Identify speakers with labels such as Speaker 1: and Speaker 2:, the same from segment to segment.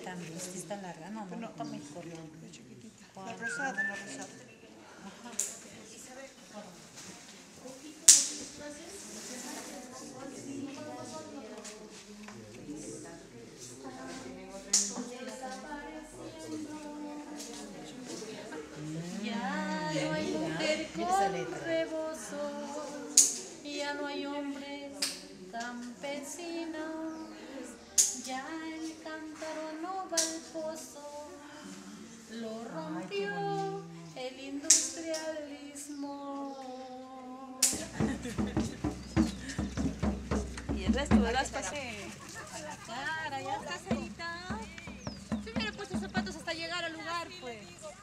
Speaker 1: también, sí está larga, no,
Speaker 2: No,
Speaker 1: no.
Speaker 2: está muy corta, es chiquitita. La rosada, la rosada.
Speaker 1: Ajá.
Speaker 3: Ya no hay mujer con rebozo, ya no hay hombres campesinos, ya el cántaro no va al pozo, lo rompió el industrialismo.
Speaker 2: Y el resto de las pasé.
Speaker 3: A la cara, ya está cerita. Se hubiera puesto zapatos hasta llegar al lugar, pues.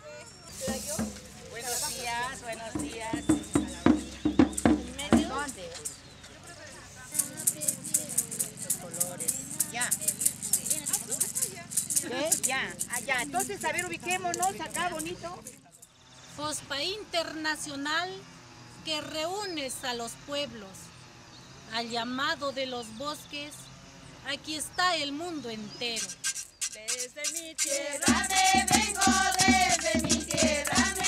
Speaker 4: Buenos días, buenos días. ¿Dónde? Los colores. Ya. ¿Qué? Ya. Allá. Entonces, a ver, ubiquémonos acá, bonito.
Speaker 3: Fospa Internacional que reúnes a los pueblos. Al llamado de los bosques, aquí está el mundo entero.
Speaker 4: Desde mi tierra me vengo, desde mi tierra me